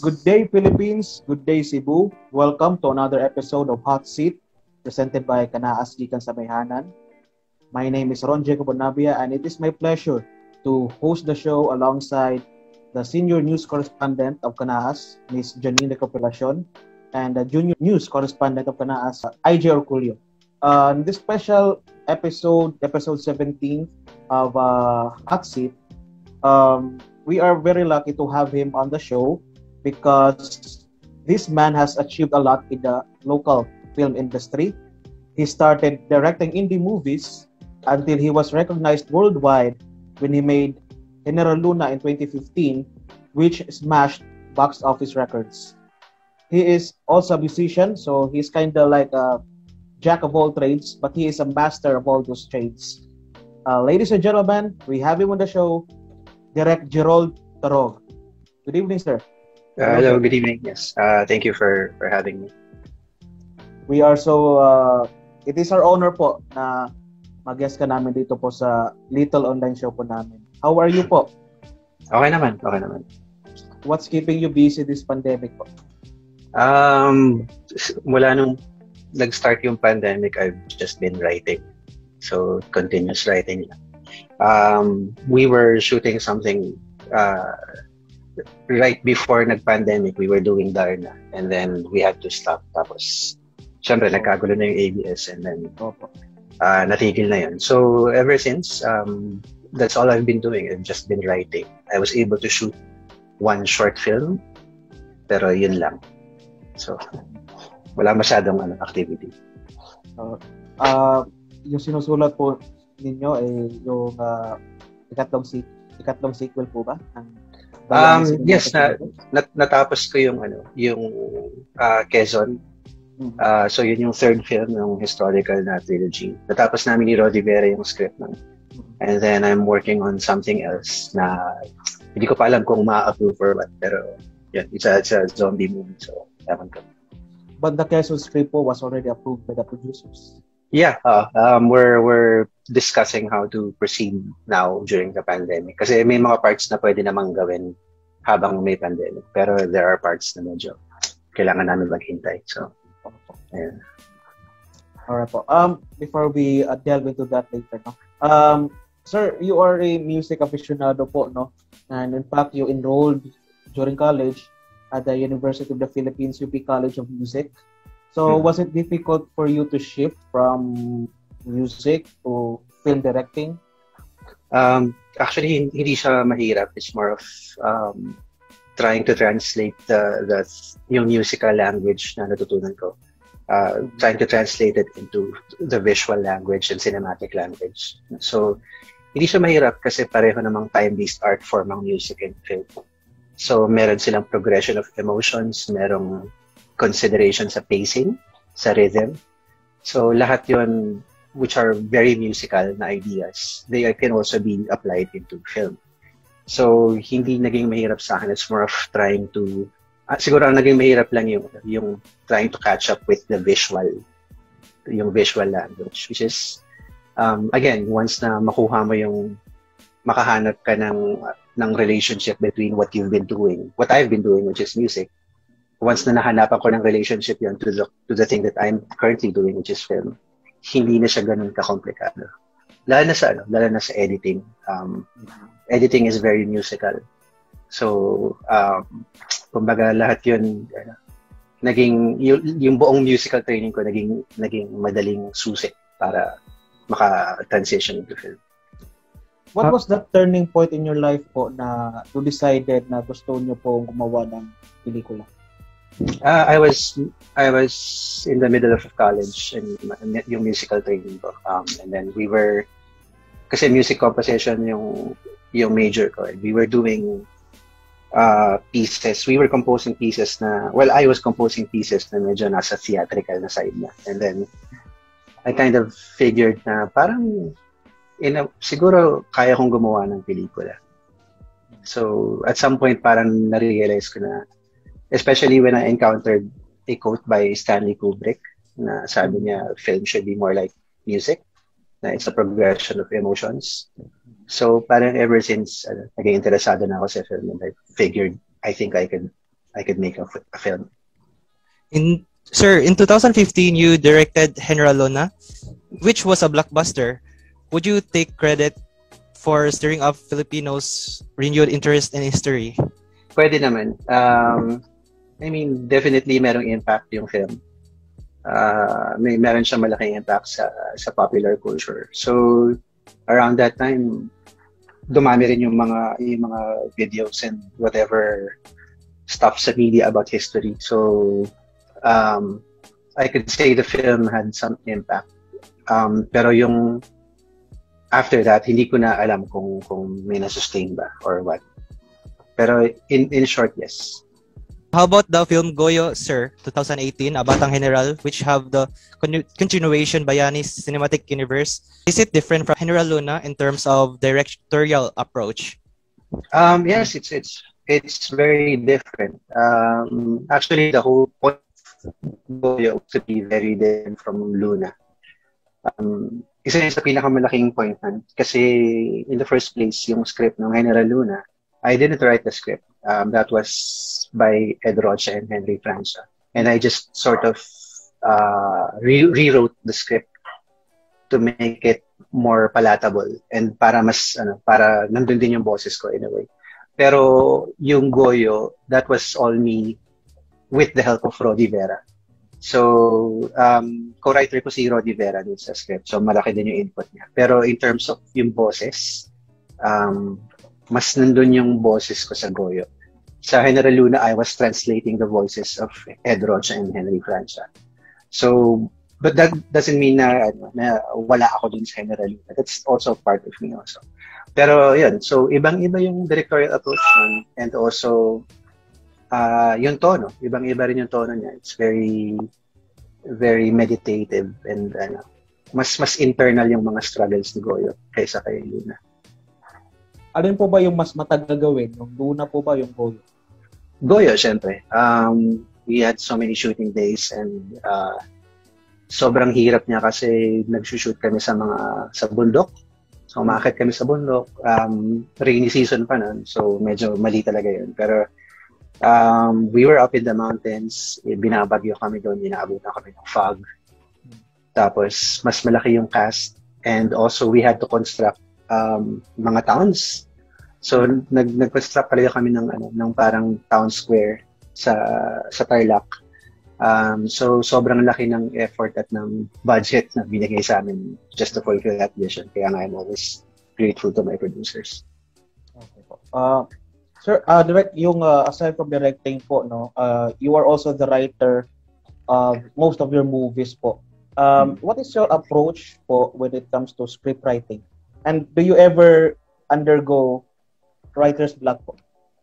Good day, Philippines. Good day, Cebu. Welcome to another episode of Hotseat, presented by Kanaas Gikan sa Mayhanan. My name is Jacob Unabia, and it is my pleasure to host the show alongside the senior news correspondent of Kanaas, Ms. Janine Recopilacion, and the junior news correspondent of Kanaas, IJ Orculio. In this special episode 17 of Hotseat, we are very lucky to have him on the show because this man has achieved a lot in the local film industry. He started directing indie movies until he was recognized worldwide when he made Heneral Luna in 2015, which smashed box office records. He is also a musician, so he's kind of like a jack of all trades, but he is a master of all those trades. Ladies and gentlemen, we have him on the show, Direct JERROLD Tarog. Good evening, sir. Hello, good evening. Yes, thank you for having me. We are so, it is our honor po na mag-guest ka namin dito po sa little online show po namin. How are you po? Okay naman. What's keeping you busy this pandemic po? Mula nung nag-start yung pandemic, I've just been writing. So, continuous writing lang. We were shooting something right before nag-pandemic. We were doing Darna and then we had to stop. Tapos, syempre, nagkagulo na yung ABS and then natigil na yun. So, ever since, that's all I've been doing. I've just been writing. I was able to shoot one short film, pero yun lang. So, wala masyadong activity. Yung sinusulat po ninyo ay yung ikatlong sequel po ba? Yes, natapos ko yung Quezon. So yun yung third film ng historical na trilogy. Natapos namin ni Rodi Vera yung script ng. And then I'm working on something else na hindi ko pa alam kung ma-approve or what, pero yeah, it's a zombie movie, so ewan ko. But the Quezon script po was already approved by the producers. Yeah, we're discussing how to proceed now during the pandemic. Kasi may mga parts na pwede namang gawin habang may pandemic. Pero there are parts na medyo kailangan namin maghintay. So, yeah. Alright po. Before we delve into that later, no? Sir, you are a music aficionado po, no? And in fact, you enrolled during college at the University of the Philippines UP College of Music. So, was it difficult for you to shift from music to film directing? Actually, hindi siya mahirap. It's more of trying to translate yung musical language na natutunan ko. Trying to translate it into the visual language and cinematic language. So, hindi siya mahirap kasi pareho namang time-based art form ang music and film. So, meron silang progression of emotions, merong consideration sa pacing, sa rhythm. So, lahat yun, which are very musical na ideas, they can also be applied into film. So, hindi naging mahirap sa akin. It's more of trying to, siguro ang naging mahirap lang yung trying to catch up with the yung visual language, which is, again, once na makuha mo makahanap ka ng relationship between what you've been doing, what I've been doing, which is music. Once na nahanapan ko ng relationship yun to the thing that I'm currently doing, which is film, hindi na siya ganun ka-komplikado. Lalo na sa editing. Editing is very musical. So, kumbaga lahat yun, yung buong musical training ko naging madaling susi para maka-transition into film. What was that turning point in your life po na you decided na gusto niyo po gumawa ng pelikula? I was in the middle of college and yung musical training ko. And then kasi music composition yung major ko. We were doing pieces. We were composing pieces I was composing pieces na medyo nasa theatrical na side na. And then I kind of figured na parang siguro kaya kong gumawa ng pelikula. So at some point parang na-realize ko na, especially when I encountered a quote by Stanley Kubrick na sabi niya, film should be more like music, na it's a progression of emotions. So parang ever since naging interesado na ako sa film, and I figured I think I could could make a film. Sir, in 2015, you directed Heneral Luna, which was a blockbuster. Would you take credit for stirring up Filipinos' renewed interest in history? Pwede naman. I mean, definitely merong impact yung film. Meron siyang malaking impact sa popular culture. So, around that time, dumami rin yung mga videos and whatever stuff sa media about history. So, I could say the film had some impact. Pero yung after that, hindi ko na alam kung may na-sustain ba or what. Pero in short, yes. How about the film Goyo, sir, 2018, Batang Heneral, which have the continuation Bayani Cinematic Universe? Is it different from Heneral Luna in terms of directorial approach? Yes, it's very different. Actually, the whole point of Goyo to be very different from Luna. Isa yun sa pinakamalaking point nun. Kasi in the first place, yung script ng Heneral Luna, I didn't write the script. That was by Ed Rocha and Henry Francia. And I just sort of rewrote the script to make it more palatable and para nandun din yung boses ko in a way. Pero yung Goyo, that was all me with the help of Rodi Vera. So, co-writer ko si Rodi Vera dun sa script. So, malaki din yung input niya. Pero in terms of yung boses, mas nandun yung boses ko sa Goyo. Sa Heneral Luna, I was translating the voices of Ed Rocha and Henry Francia. So, but that doesn't mean na wala ako dun sa Heneral Luna. That's also part of me also. Pero yun, so ibang-iba yung directorial approach nun, and also yung tono. Ibang-iba rin yung tono niya. It's very, very meditative and mas internal yung mga struggles ni Goyo kaysa kay Luna. Ano po ba yung mas matagal gawin? Yung Luna po ba yung Goyo? Goyo, syempre. We had so many shooting days and sobrang hirap niya kasi nag-shoot kami sa bundok. So, umakit kami sa bundok. Rainy season pa nun. So, medyo mali talaga yun. Pero, we were up in the mountains. Binabagyo kami doon. Inaabutan kami ng fog. Tapos, mas malaki yung cast. And also, we had to construct mga towns. So, nag-construct talaga kami ng parang town square sa Tarlac. So, sobrang laki ng effort at ng budget na binigay sa amin just to fulfill that vision. Kaya nga, I'm always grateful to my producers. Okay po. Sir, aside from directing po, you are also the writer of most of your movies po. What is your approach po when it comes to script writing? And do you ever undergo writer's block po?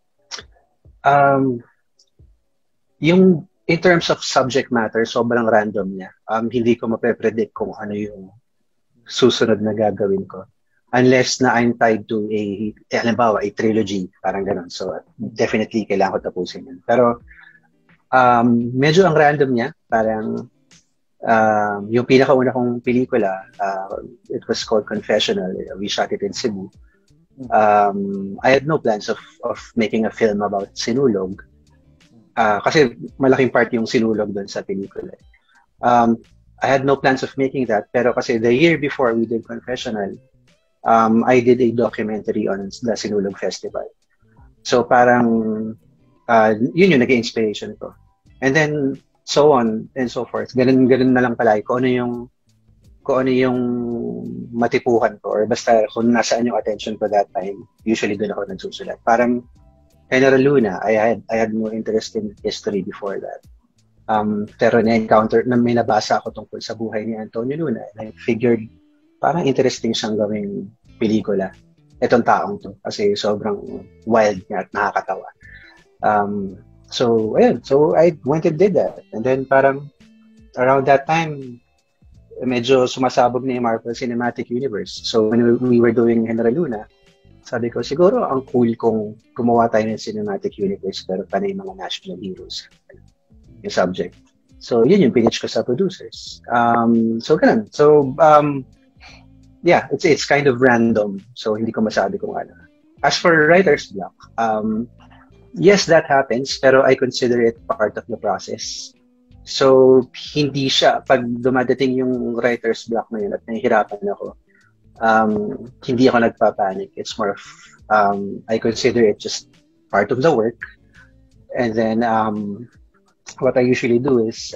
Yung in terms of subject matter, sobrang random niya. Hindi ko mape-predict kung ano yung susunod na gagawin ko. Unless na I'm tied to halimbawa, a trilogy, parang ganun. So, definitely, kailangan ko tapusin yun. Pero, medyo ang random niya. Parang, yung pinakauna kong pelikula, it was called Confessional. We shot it in Cebu. I had no plans of making a film about sinulog. Kasi malaking part yung sinulog doon sa pelikula. I had no plans of making that, pero kasi the year before we did Confessional, I did a documentary on the Sinulog Festival. So parang yun yung naging inspiration ko. And then so on and so forth. Ganun na lang pala kung ano yung matipuhan ko or basta kung nasaan yung attention ko that time, usually doon ako nagsusulat. Parang Heneral Luna, I had more interest in history before that. Pero na-encounter, may nabasa ako tungkol sa buhay ni Antonio Luna. And I figured, parang interesting siyang gawing pelikula. Itong taong to. Kasi sobrang wild niya at nakakatawa. So, ayun. So, I went and did that. And then, parang, around that time, medyo sumasabog na yung Marvel Cinematic Universe. So, when we were doing Heneral Luna, sabi ko, siguro ang cool kung gumawa tayo ng cinematic universe pero pa na yung mga national heroes yung subject. So, yun yung pitch ko sa producers. So, ganun. So, yeah, it's kind of random. So, hindi ko masabi kung ano. As for writer's block, Yes, that happens, pero I consider it part of the process. So, hindi siya, pag dumadating yung writer's block na yun at nahihirapan ako, hindi ako nagpapanik. It's more of, I consider it just part of the work. And then, what I usually do is,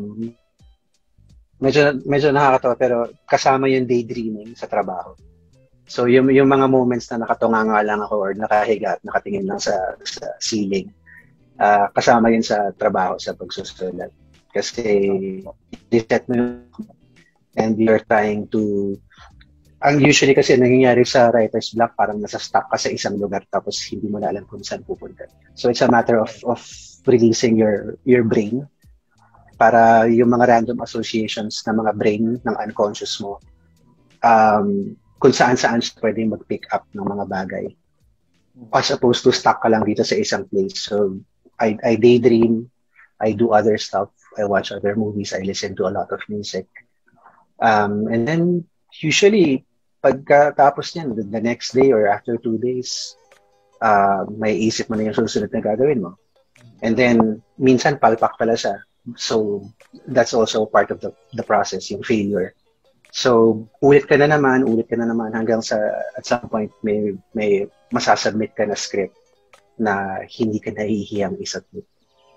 medyo nakakatawa, pero kasama yung daydreaming sa trabaho. So, yung mga moments na nakatunganga lang ako or nakahiga at nakatingin lang sa ceiling, kasama yun sa trabaho, sa pagsusulat. Kasi, reset mo yun and you're trying to, ang usually kasi nangyayari sa writer's block, parang nasa stuck ka sa isang lugar tapos hindi mo na alam kung saan pupunta. So, it's a matter of releasing your brain para yung mga random associations ng mga brain ng unconscious mo, kung saan-saan siya pwede mag-pick up ng mga bagay. As opposed to stuck ka lang dito sa isang place. So, I daydream, I do other stuff, I watch other movies, I listen to a lot of music. And then, usually, pagkatapos niyan, the next day or after 2 days, may isip mo na yung susunod na gagawin mo. And then, minsan, palpak pala siya. So, that's also part of the process, yung failure. So, ulit ka na naman hanggang sa, at some point, may masasubmit ka na script na hindi ka nahihiyang isubmit.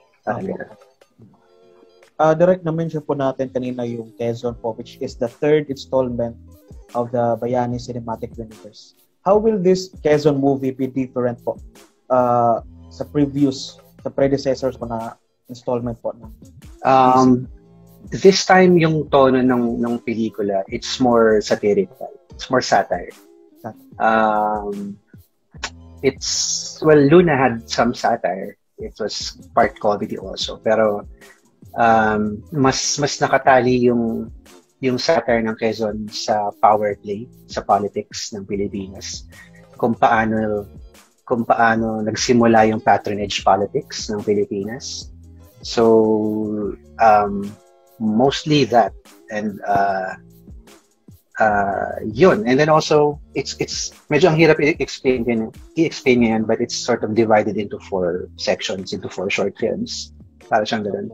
Direct na-mention po natin kanina yung Quezon po, which is the 3rd installment of the Bayani Cinematic Universe. How will this Quezon movie be different po sa predecessors po na installment po? This time, yung tono ng pelikula, it's more satirical. It's more satire. Luna had some satire. It was part comedy also. Pero, mas nakatali yung satire ng Quezon sa power play, sa politics ng Pilipinas. Kung paano nagsimula yung patronage politics ng Pilipinas. So, mostly that. And, yun. And then also, it's medyo ang hirap i-explain yan, but it's sort of divided into 4 sections, into 4 short films. Para siyang ganun.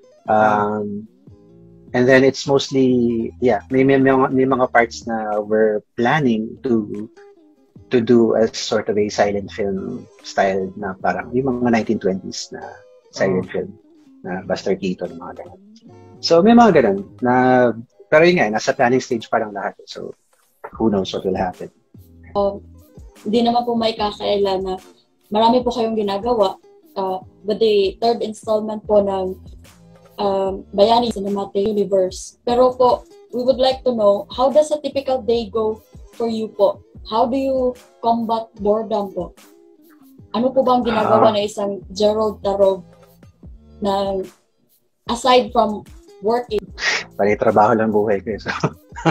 And then it's mostly, may mga parts na we're planning to do as sort of a silent film style na parang yung mga 1920s na silent film na Buster Keaton, mga ganun. So may mga ganun na, pero yun nga, nasa planning stage pa lang lahat. So who knows what will happen. Hindi naman po may kakaila na marami po kayong ginagawa. But the 3rd installment po ng Bayani Cinematic Universe. Pero po, we would like to know, how does a typical day go for you po? How do you combat boredom po? Ano po bang ginagawa na isang Jerrold Tarog na aside from working? Pari trabaho lang buhay ko. So,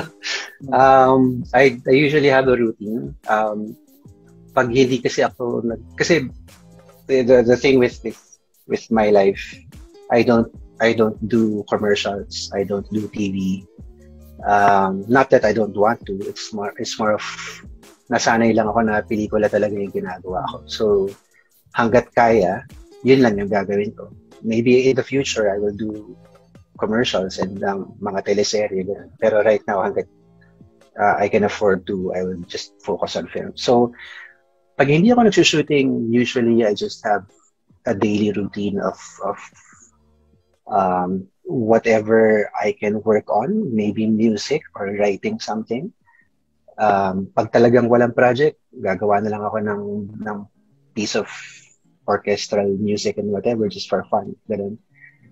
I usually have a routine. Pag hindi kasi ako kasi the thing with my life, I don't do commercials. I don't do TV. Not that I don't want to. It's more of nasanay lang ako na pelikula talaga yung ginagawa ko. So hangga't kaya, yun lang yung gagawin ko. Maybe in the future I will do commercials and mga teleserye. Pero right now, hangga't I can afford to, I will just focus on film. So pag hindi ako nagsushooting, usually I just have a daily routine of whatever I can work on, maybe music or writing something. Pag talagang walang project, gagawa na lang ako ng piece of orchestral music and whatever, just for fun. Ganun.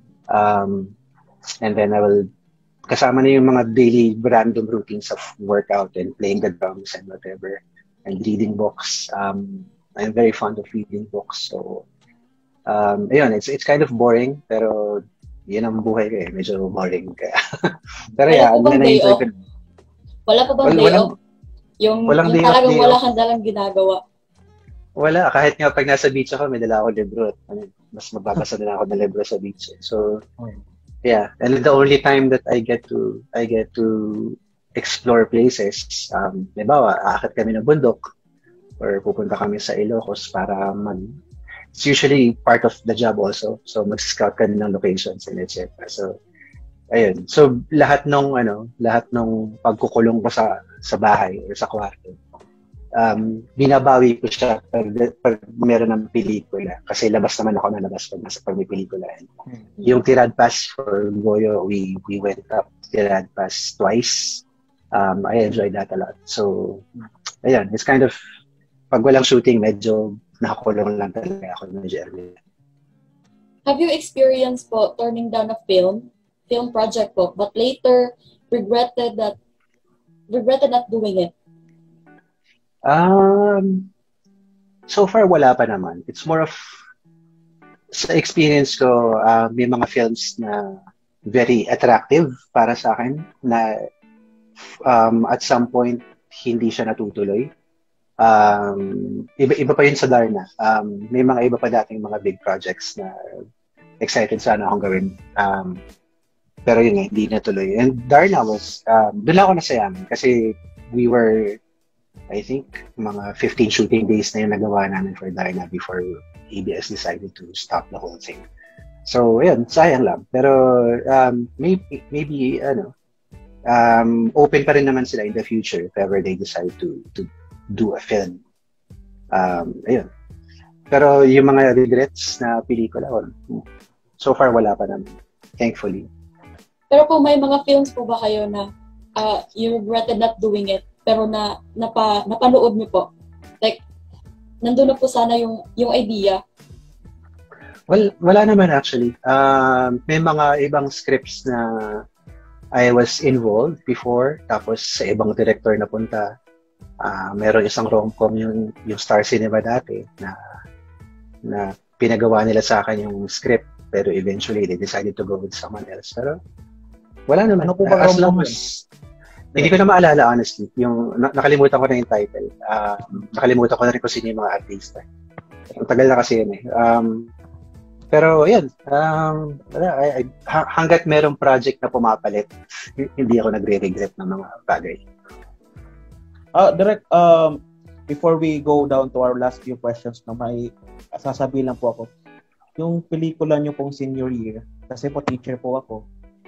And then I will, kasama na yung mga daily random routines of workout and playing the drums and whatever, and reading books. I'm very fond of reading books. So, ayun, it's kind of boring, pero yun ang buhay ko eh. Medyo boring. Pero na-enjoy ko. Wala pa bang day off? Yung talagang wala kang dalang ginagawa? Wala. Kahit nga pag nasa beach ako, may dala ako libro. Mas magbabasa na ako ng libro sa beach. So, yeah. And the only time that I get to explore places, halimbawa, aakit kami ng bundok or pupunta kami sa Ilocos para it's usually part of the job also. So mag-scout ka ng locations and etc. So ayun. So lahat nung pagkukulong ko sa bahay or sa kwarto, binabawi ko siya pag meron ng pelikula. Kasi labas naman ako na labas pag may pelikula. Yung Tirad Pass for Goyo, we went up Tirad Pass twice. I enjoyed that a lot. So, ayan, it's kind of, pag walang shooting, medyo nakakulong lang talaga ako ng Jerry. Have you experienced po turning down a film project po, but later regretted not doing it? So far, wala pa naman. It's more of, sa experience ko, may mga films na very attractive para sa akin na at some point, hindi siya natutuloy. Iba pa yun sa Darna. May mga iba pa dating mga big projects na excited sana akong gawin. Pero yun nga, hindi natuloy. And Darna was, doon lang ako nasayaman kasi we were, I think, mga 15 shooting days na yung nagawa namin for Darna before ABS decided to stop the whole thing. So, yun, sayang lang. Pero, maybe open pa rin naman sila in the future if ever they decide to do a film. Ayun. Pero yung mga regrets na pelikula, so far wala pa naman. Thankfully. Pero kung may mga films po ba kayo na you regretted not doing it, pero napanood niyo po? Like, nandun na po sana yung idea. Well, wala naman actually. May mga ibang scripts na I was involved before, tapos sa ibang director na punta. Meron isang rom-com yung Star Cinema dati na pinagawa nila sa akin yung script, pero eventually they decided to go with someone else. Pero wala naman. Ano po ba As long as hindi ko na maalala honestly. Yung nakalimutan ko na yung title. Nakalimutan ko na rin kung sino yung mga artista. Ang tagal na kasi yun eh. Pero yan, hanggat merong project na pumapalit, hindi ako nagre-regret ng mga bagay. Direct, before we go down to our last few questions, may sasabihin lang po ako. Yung pelikula nyo pong senior year, kasi po teacher po ako,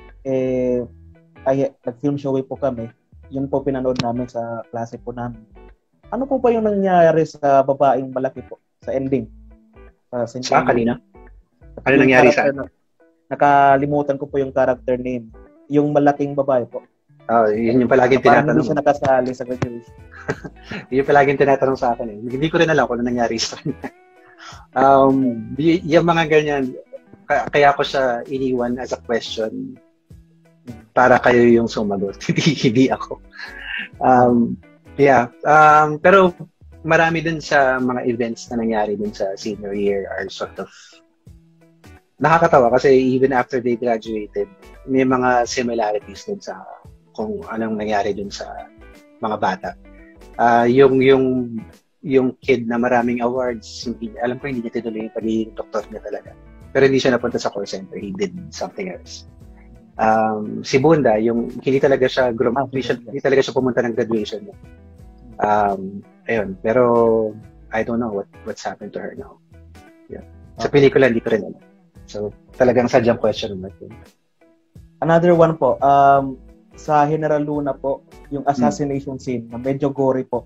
nag-film showing po kami, yun po pinanood namin sa klase po namin. Ano po ba yung nangyari sa babaeng malaki po, sa ending? Sa kanina? Ano nangyari sa akin? Nakalimutan ko po yung character name. Yung malaking babae po. Yun yung palaging tinatanong. Hindi siya nakasali sa graduation. Yun yung palaging tinatanong sa akin eh. Hindi ko rin alam kung ano nangyari sa kanya. Yung mga ganyan, kaya ko siya iniwan as a question para kayo yung sumagot. Hindi ako. Pero marami din sa mga events na nangyari din sa senior year are sort of nakakatawa kasi even after they graduated, may mga similarities din sa kung anong nangyari dun sa mga bata. Yung kid na maraming awards, alam ko hindi niya tinuloy yung pagiging doktor niya talaga. Pero hindi siya napunta sa call center. He did something else. Si Bunda, hindi talaga siya pumunta ng graduation niya. Ayun. Pero I don't know what's happened to her now. Yeah. Sa pelikula, hindi ko rin alam. So, talagang sadyang question naman. Another one po, sa Heneral Luna po, yung assassination scene, na medyo gory po.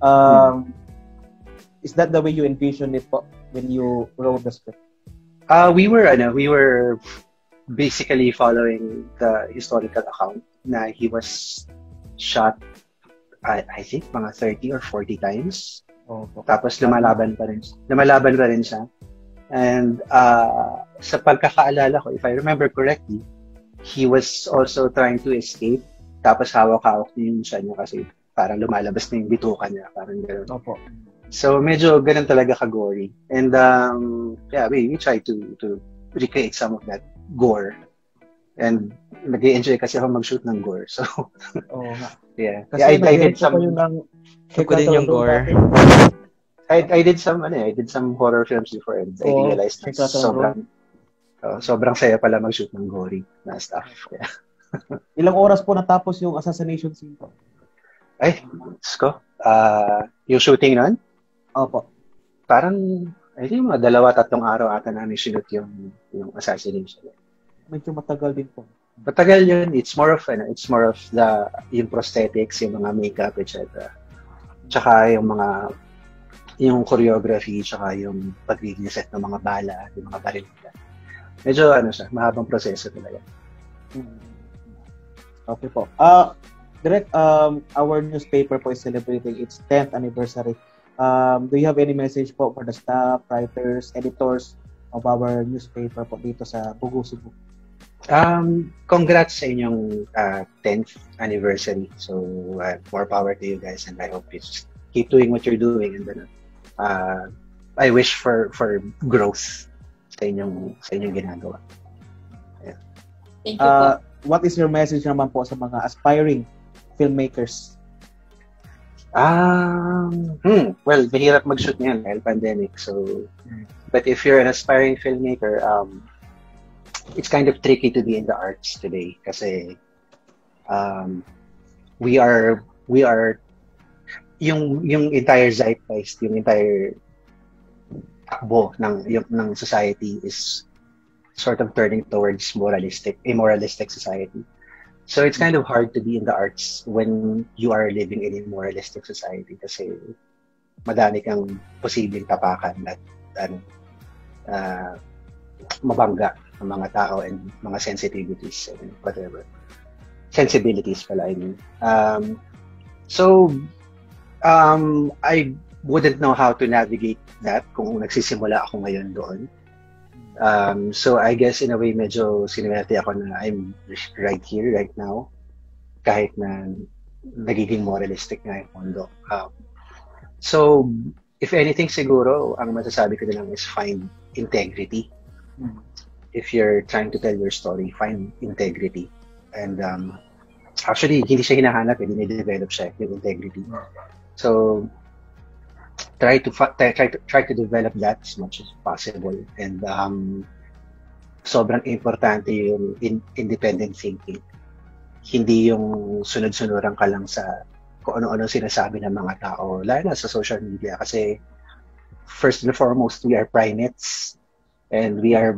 Is that the way you envisioned it po when you wrote the script? We were basically following the historical account na he was shot, I think, mga 30 or 40 times. Tapos lumalaban pa rin siya. And sa pagkakaalala ko, if I remember correctly, he was also trying to escape. Tapos hawak-hawak niya yung siya niya kasi parang lumalabas na yung bituka niya. Parang gano'n. Opo. So medyo ganun talaga ka-gory. And we try to recreate some of that gore. And nag-enjoy kasi ako mag-shoot ng gore. So, yeah. Kasi I did some... Ko din yung gore. I did some horror films before and I realized na sobrang saya pala mag-shoot ng gory na stuff. Yeah. Ilang oras po natapos yung assassination scene po? Ay, Sko. Yung shooting nun? Opo. Parang I think mga 2-3 araw ata namin sinut yung assassination. Medyo matagal din po. Matagal yun. It's more of yung prosthetics, yung mga makeup, etc. Tsaka yung choreography, tsaka yung pag-reset ng mga bala, yung mga baril. Medyo mahabang proseso talaga. Okay po. Direct, our newspaper po is celebrating its 10th anniversary. Do you have any message po for the staff, writers, editors of our newspaper po dito sa Bugo, Cebu? Congrats sa inyong 10th anniversary. So, more power to you guys, and I hope you just keep doing what you're doing. And then, I wish for growth sa inyong ginagawa. Yeah. Thank you po. What is your message naman po sa mga aspiring filmmakers? Well, mahirap mag-shoot ngayon dahil pandemic. So, but if you're an aspiring filmmaker, it's kind of tricky to be in the arts today kasi we are yung entire zeitgeist, yung entire takbo ng society is sort of turning towards a moralistic society. So it's kind of hard to be in the arts when you are living in a moralistic society kasi madami kang posibleng tapakan at mabangga ng mga tao and mga sensitivities and whatever. Sensibilities pala, I mean. I wouldn't know how to navigate that kung nagsisimula ako ngayon doon. So I guess in a way medyo sinuwerte ako na I'm right here, right now, kahit na nagiging moralistic na yung mundo. So if anything siguro, ang masasabi ko na lang is find integrity. If you're trying to tell your story, find integrity. And actually, hindi siya hinahanap, dine-develop siya, yung integrity. So try to develop that as much as possible. And sobrang importante yung independent thinking. Hindi yung sunod-sunuran ka lang sa kung ano-ano sinasabi ng mga tao, lalo na sa social media. Kasi first and foremost, we are primates and we are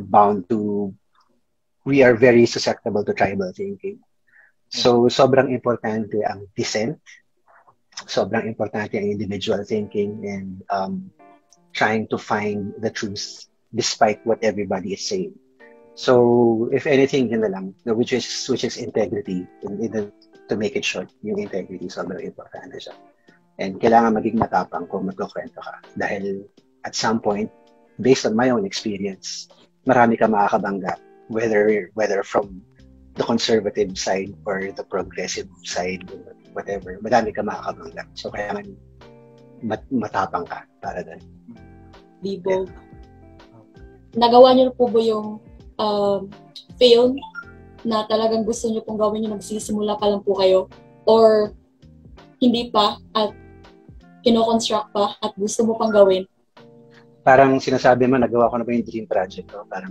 very susceptible to tribal thinking. So sobrang importante ang dissent. Sobrang importante ang individual thinking and trying to find the truth despite what everybody is saying. So, if anything, yun na lang, which is integrity. To make it short, yung integrity sobrang importante siya. And kailangan maging matapang kung magkukwento ka. Dahil at some point, based on my own experience, marami ka makakabangga. Whether from the conservative side or the progressive side, whatever, madami ka makakabangga. So, kailangan matapang ka para doon. Bibo. Nagawa niyo po ba yung film na talagang gusto niyo pong gawin yung nagsisimula pa lang po kayo? Or hindi pa at kino-construct pa at gusto mo pang gawin? Parang sinasabi mo, nagawa ko na ba yung dream project? No? Parang,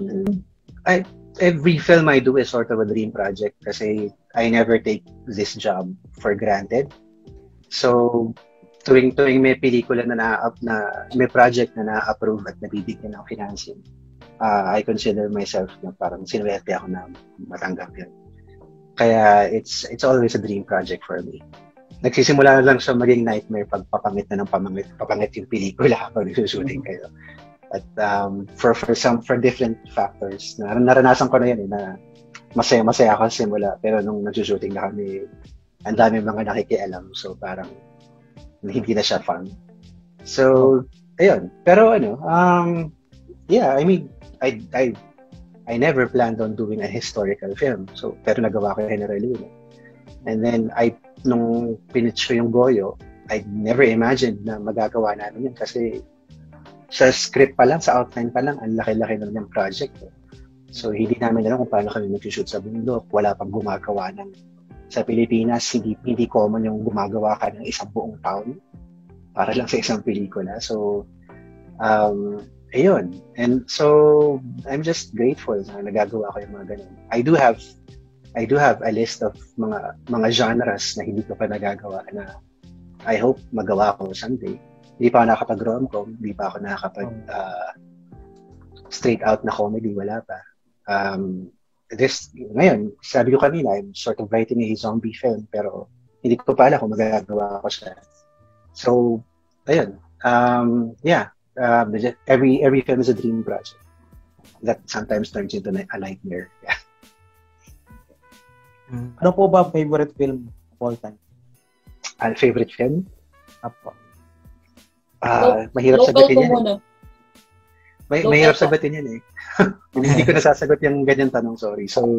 every film I do is sort of a dream project kasi I never take this job for granted. So, tuwing may pelikula na may project na na-approve at nabibigyan ng financing, I consider myself na parang sinuwerte ako na matanggap yun. Kaya it's always a dream project for me. Nagsisimula lang siya maging nightmare pag papangit yung pelikula habang nagsushooting kayo. At for different factors, naranasan ko na yun na masaya ako sa simula, pero nung nagsushooting na kami, ang dami mga nakikialam, so parang hindi na siya fun. So, ayun. Pero yeah, I mean, I never planned on doing a historical film. So, pero nagawa ko yung Heneral Luna. And then, nung pinitch ko yung Goyo, I never imagined na magagawa namin yun kasi sa script pa lang, sa outline pa lang, ang laki-laki ng yung project. So, hindi namin alam kung paano kami mag-shoot sa bundok. Wala pang gumagawa sa Pilipinas, hindi common yung gumagawa ka ng isang buong taon para lang sa isang pelikula. So, ayun. And so, I'm just grateful na nagagawa ko yung mga ganun. I do have a list of mga genres na hindi ko pa nagagawa na I hope magawa ko someday. Hindi pa ako nakakapag-rom-com, hindi pa ako nakakapag straight out na comedy, wala pa. Ngayon, sabi ko kanina, I'm sort of writing a zombie film, pero hindi ko pa alam kung magagawa ko siya. So, ayun. Every film is a dream project that sometimes turns into a nightmare. Yeah. Ano po ba favorite film of all time? Favorite film? Apo. Mahirap sagutin yan. Mahirap Local sagutin yan eh. Hindi ko nasasagot yung ganyan tanong, sorry. So,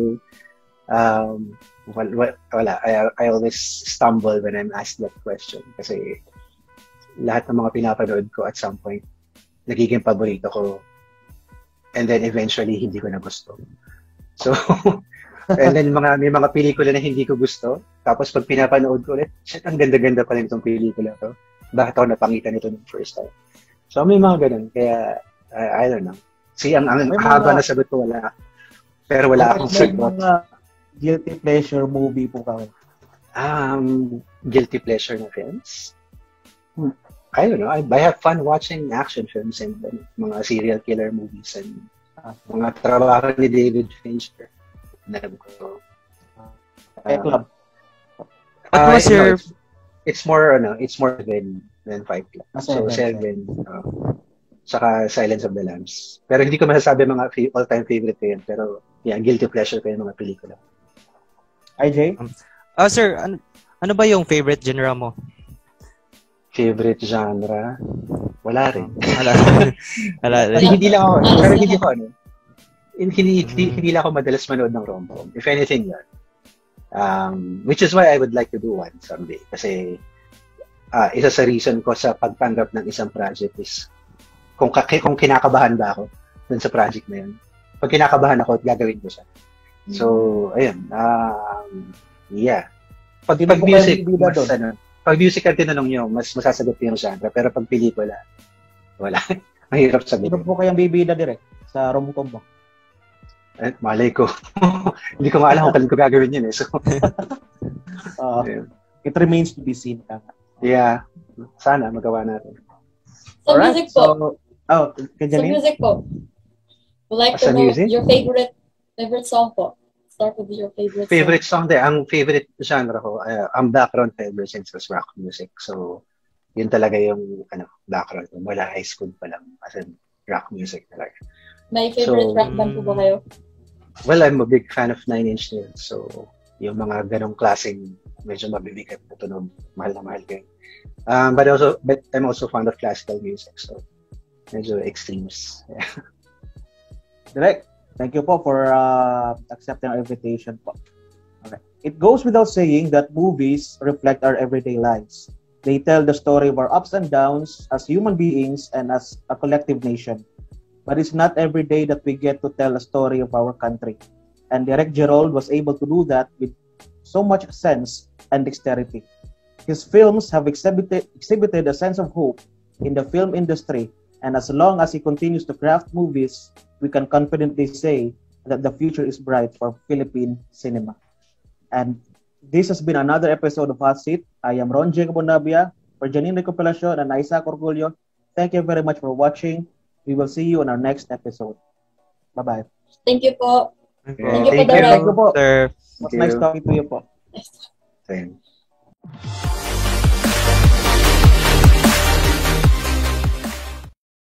wala. I always stumble when I'm asked that question kasi lahat ng mga pinapanood ko at some point nagiging paborito ko and then eventually hindi ko na gusto. So, and then may mga pelikula na hindi ko gusto tapos pag pinapanood ko ulit, shit, ang ganda-ganda pa rin itong pelikula to. Bakit ako napangitan ito ng first time? So, may mga ganun. Kaya, I don't know. See, ang haba na sagot ko, wala. Pero wala akong sagot. May mga guilty pleasure movie po kami. Guilty pleasure na films? I don't know. I have fun watching action films and mga serial killer movies and mga trabaho ni David Fincher. Club. What was your... It's more than Fight Club. So, 7. Saka Silence of the Lambs. Pero hindi ko masasabi mga all-time favorite ko yan. Pero, yeah, guilty pleasure ko yung mga pelikula. IJ? Sir, ano ba yung favorite genre mo? Favorite genre? Wala rin. Wala. Hindi lang ako. Pero hindi ko ano. Hindi lang ako madalas manood ng rom-com. If anything, yan. Which is why I would like to do one someday. Kasi, isa sa reason ko sa pagtanggap ng isang project is kung kinakabahan ba ako dun sa project na yun. Pag kinakabahan ako, gagawin ko siya. So, ayun. Yeah. Pag music, pag music ang tinanong nyo, mas masasagot ko yung genre. Pero pag pelikula, wala. Mahirap sabihin. Sino po kayang bibida direct sa rom-com mo? Malay ko. Hindi ko maalam kung kailan ko gagawin yun eh. So, it remains to be seen. Yeah. Sana magawa natin. Sa music po. Sa music po. Would like to know your favorite song po. Start with your favorite song. Ang favorite genre ko, ang background ko ever since was rock music. So, yun talaga yung background ko. Mula high school pa lang. As in, rock music talaga. May favorite rock band po ba kayo? Well, I'm a big fan of Nine Inch Nails. So, yung mga ganong klaseng medyo mabibigat na tunog. Mahal na mahal ko. But I'm also fond of classical music. So, medyo extremes. Yeah. Direct, thank you po for accepting our invitation po. Okay. It goes without saying that movies reflect our everyday lives. They tell the story of our ups and downs as human beings and as a collective nation. But it's not every day that we get to tell a story of our country. And Direct Jerold was able to do that with so much sense and dexterity. His films have exhibited a sense of hope in the film industry, and as long as he continues to craft movies, we can confidently say that the future is bright for Philippine cinema. And this has been another episode of Hotseat. I am Jacob Unabia for Janine Recopilation and Isaac Orgulio. Thank you very much for watching. We will see you on our next episode. Bye-bye. Thank you po. Okay. Thank you po, Thank you po. Sir. It was nice talking to you po. Same.